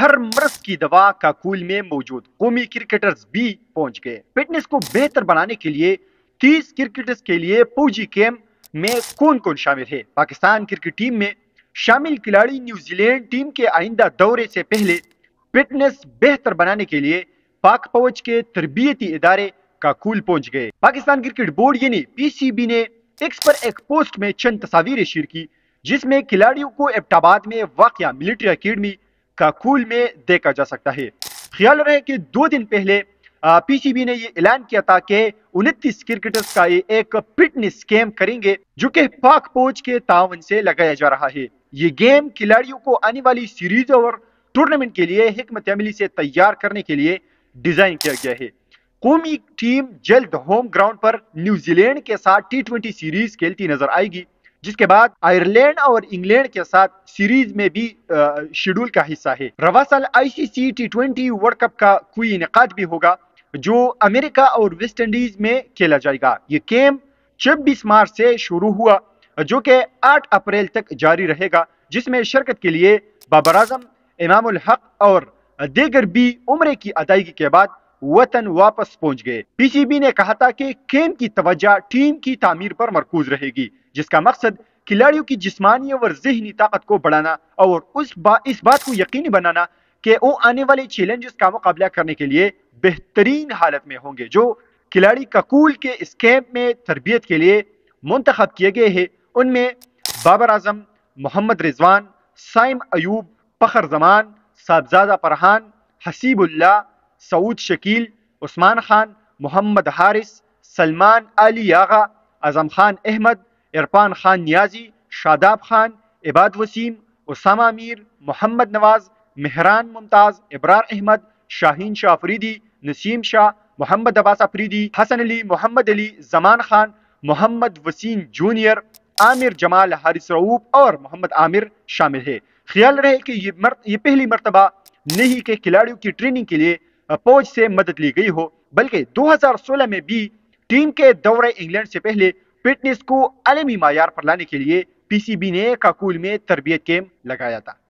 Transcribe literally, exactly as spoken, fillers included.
ہر مرض کی دوا کاکول میں موجود، قومی کرکٹرز بھی پہنچ گئے۔ فٹنس کو بہتر بنانے کے لیے تیس کرکٹرز کے لیے فوجی کیمپ میں کون کون شامل ہے؟ پاکستان کرکٹ ٹیم میں شامل کھلاڑی نیوزی لینڈ ٹیم کے آئندہ دورے سے پہلے فٹنس بہتر بنانے کے لیے پاک فوج کے تربیتی ادارے کاکول پہنچ گئے۔ پاکستان کرکٹ بورڈ یعنی پی سی بی نے ایکس پر ایک پوسٹ میں چند تصاویریں شیئر کی، جس میں کھلاڑیوں کو ایبٹ آباد میں واقع ملٹری اکیڈمی کاکول میں دیکھا جا سکتا ہے۔ خیال رہے کہ دو دن پہلے پی سی بی نے یہ اعلان کیا تھا کہ انتیس کرکٹرز کا ایک فٹنس کیمپ کریں گے، جو کہ پاک فوج کے تعاون سے لگایا جا رہا ہے۔ یہ گیم کھلاڑیوں کو آنے والی سیریز اور ٹورنامنٹ کے لیے حکمت عملی سے تیار کرنے کے لیے ڈیزائن کیا گیا ہے۔ قومی ٹیم جلد ہوم گراؤنڈ پر نیوزی لینڈ کے ساتھ ٹی ٹوینٹی سیریز کھیلتی نظر آئے گی، جس کے بعد آئرلینڈ اور انگلینڈ کے ساتھ سیریز میں بھی شیڈول کا حصہ ہے۔ رواں سال I C C T twenty world cup کا کوئی انعقاد بھی ہوگا، جو امریکہ اور ویسٹ انڈیز میں کھیلا جائے گا۔ یہ کیمپ چھبیس مارچ سے شروع ہوا، جو کہ آٹھ اپریل تک جاری رہے گا، جس میں شرکت کے لیے بابر اعظم، امام الحق اور دیگر بھی عمرے کی ادائیگی کے بعد وطن واپس پہنچ گئے۔ پی سی بی نے کہا تھا کہ کیمپ کی توجہ ٹیم کی تعمیر پر مرکوز رہے گی، جس کا مقصد کھلاڑیوں کی جسمانی اور ذہنی طاقت کو بڑھانا اور اس با اس بات کو یقینی بنانا کہ وہ آنے والے چیلنجز کا مقابلہ کرنے کے لیے بہترین حالت میں ہوں گے۔ جو کھلاڑی کاکول کے اس کیمپ میں تربیت کے لیے منتخب کیے گئے ہیں، ان میں بابر اعظم، محمد رضوان، سائم ایوب، فخر زمان، صاحبزادہ فرحان، حسیب اللہ، سعود شکیل، عثمان خان، محمد حارث، سلمان علی آغا، اعظم خان احمد، عرفان خان نیازی، شاداب خان، عباد وسیم، اسامہ امیر، محمد نواز، مہران ممتاز، ابرار احمد، شاہین شاہ افریدی، نسیم شاہ، محمد عباس افریدی، حسن علی، محمد علی، زمان خان، محمد وسیم جونیئر، عامر جمال، حارث رؤوف اور محمد عامر شامل ہے۔ خیال رہے کہ یہ, مرت... یہ پہلی مرتبہ نہیں کہ کھلاڑیوں کی ٹریننگ کے لیے فوج سے مدد لی گئی ہو، بلکہ دو ہزار سولہ میں بھی ٹیم کے دورے انگلینڈ سے پہلے فٹنس کو عالمی معیار پر لانے کے لیے پی سی بی نے کاکول میں تربیت کیمپ لگایا تھا۔